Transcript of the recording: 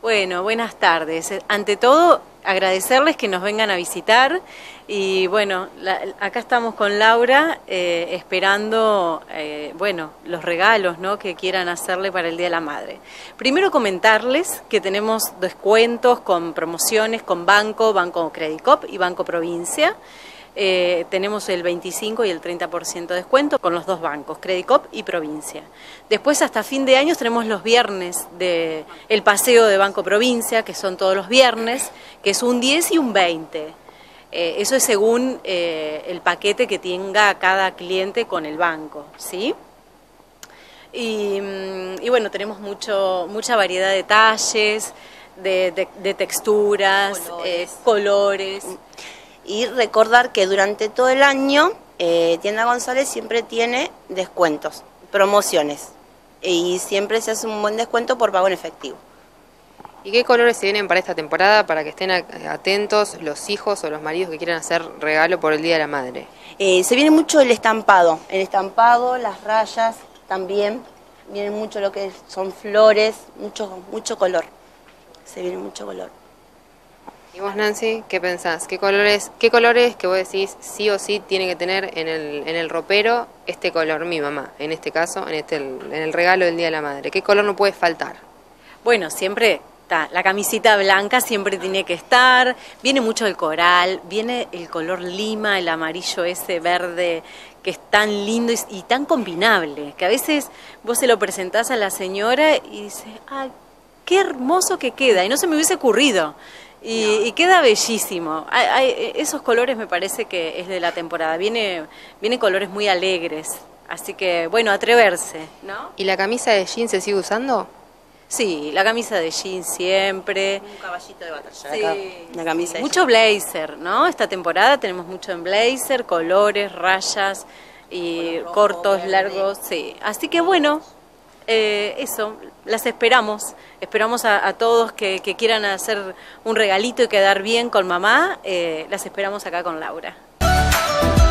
Bueno, buenas tardes. Ante todo, agradecerles que nos vengan a visitar y bueno, acá estamos con Laura esperando, bueno, los regalos, ¿no?, que quieran hacerle para el Día de la Madre. Primero comentarles que tenemos descuentos con promociones con Banco Credicop y Banco Provincia. Tenemos el 25 y el 30% de descuento con los dos bancos, Credicop y Provincia. Después, hasta fin de año, tenemos los viernes el paseo de Banco Provincia, que son todos los viernes, que es un 10 y un 20. Eso es según el paquete que tenga cada cliente con el banco, ¿sí? Y bueno, tenemos mucha variedad de talles, de texturas, colores. Y recordar que durante todo el año Tienda González siempre tiene descuentos, promociones, y siempre se hace un buen descuento por pago en efectivo. ¿Y qué colores se vienen para esta temporada para que estén atentos los hijos o los maridos que quieran hacer regalo por el Día de la Madre? Se viene mucho el estampado, las rayas también, viene mucho lo que son flores, mucho color, se viene mucho color. ¿Y vos, Nancy, qué pensás? ¿Qué colores que vos decís sí o sí tiene que tener en el ropero este color, mi mamá, en este caso, en el regalo del Día de la Madre? ¿Qué color no puede faltar? Bueno, siempre está, la camisita blanca siempre tiene que estar, viene mucho el coral, viene el color lima, el amarillo ese verde que es tan lindo y tan combinable, que a veces vos se lo presentás a la señora y dices, ¡ay, qué hermoso que queda! Y no se me hubiese ocurrido. Y queda bellísimo. Esos colores me parece que es de la temporada. Vienen colores muy alegres. Así que, bueno, atreverse, ¿no? ¿Y la camisa de jean se sigue usando? Sí, la camisa de jean siempre. Un caballito de batalla. Sí, acá, una camisa de mucho blazer, ¿no? Esta temporada tenemos mucho en blazer, colores, rayas y rojo, cortos, verde. largos, sí. Así que bueno, eso, las esperamos a todos que quieran hacer un regalito y quedar bien con mamá, las esperamos acá con Laura.